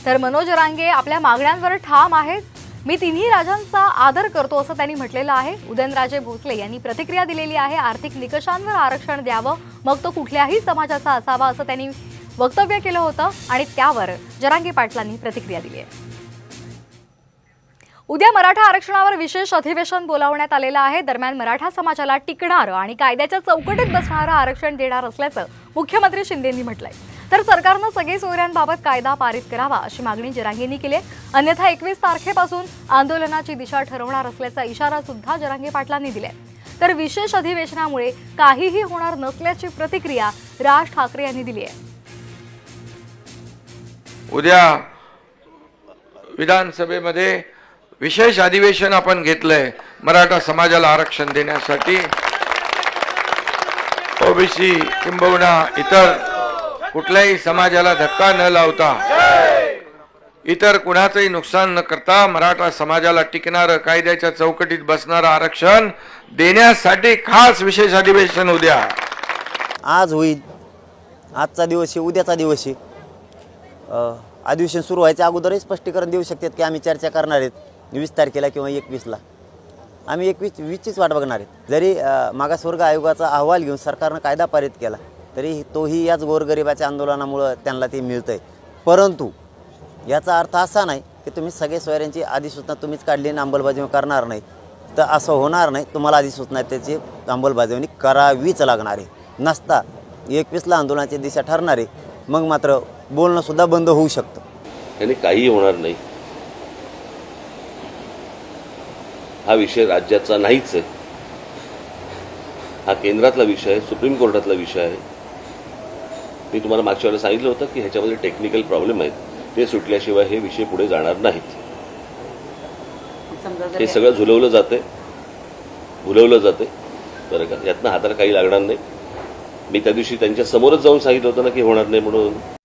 तर मनोज जरांगे आपल्या मागण्यांवर ठाम आहेत। मी तिन्ही राजांचा आदर करतो असं त्यांनी म्हटलेलं आहे। उदयनराजे भोसले यांनी प्रतिक्रिया दिलेली आहे। आर्थिक निकषांवर आरक्षण द्यावं, मग तो कुठल्याही समाजाचा असावा असं त्यांनी वक्तव्य केलं होतं आणि त्यावर जरांगे पाटलांनी प्रतिक्रिया दिली आहे। उद्या मराठा आरक्षणावर विशेष अधिवेशन बोलावण्यात आलेलं आहे। दरम्यान मराठा समाजाला टिकणारं आणि कायद्याच्या चौकटीत बसणारं आरक्षण देणार असल्याचं मुख्यमंत्री शिंदेंनी म्हटलंय। तर सरकारनं सगळे सोयऱ्यांबाबत कायदा पारित करावा अशी मागणी जरांगेंनी केली आहे। अन्यथा 21 तारखेपासून आंदोलनाची दिशा ठरवणार असल्याचा इशारा सुद्धा जरांगे पाटलांनी दिलाय। तर विशेष अधिवेशनामुळे काहीही होणार नसल्याची प्रतिक्रिया राज ठाकरे यांनी दिली आहे। उद्या विधानसभेमध्ये विशेष अधिवेशन आपण घेतलंय मराठा समाजाला आरक्षण देण्यासाठी। ओबीसी किंबहुना इतर कुठल्याही समाजाला धक्का न लावता, इतर कुणाचंही नुकसान न करता मराठा समाजाला टिकणारं कायद्याच्या चौकटीत बसणारं आरक्षण देण्यासाठी खास विशेष अधिवेशन उद्या आज होईल। आजचा दिवस आहे, उद्याचा दिवस आहे। अधिवेशन सुरू व्हायच्या अगोदरही स्पष्टीकरण देऊ शकतात की आम्ही चर्चा करणार आहेत 20 तारखेला किंवा 21ला। आम्ही 21-20चीच वाट बघणार आहेत। जरी मागासवर्ग आयोगाचा अहवाल घेऊन सरकारनं कायदा पारित केला तरी तोही याच गोरगरिबाच्या आंदोलनामुळे त्यांना ते मिळतंय। परंतु याचा अर्थ असा नाही की तुम्ही सगळे सोयऱ्यांची अधिसूचना तुम्हीच काढली आणि अंमलबजावणी करणार नाही, तर असं होणार नाही। तुम्हाला अधिसूचना त्याची अंमलबजावणी करावीच लागणार आहे। नसता 21ला आंदोलनाची दिशा ठरणार आहे, मग मात्र बोलणं सुद्धा बंद होऊ शकतं। याने काही होणार नाही। हा विषय राज्याचा नाहीच आहे, हा केंद्रातला विषय आहे, सुप्रीम कोर्टातला विषय आहे। मी तुम्हाला मागच्या वेळेला सांगितलं होतं की ह्याच्यामध्ये टेक्निकल प्रॉब्लेम आहेत, ते सुटल्याशिवाय हे विषय पुढे जाणार नाहीत। हे सगळं भुलवलं जाते बरं का, यातनं हाताला काही लागणार नाही। मी त्या दिवशी त्यांच्या समोरच जाऊन सांगितलं होतं ना की होणार नाही म्हणून।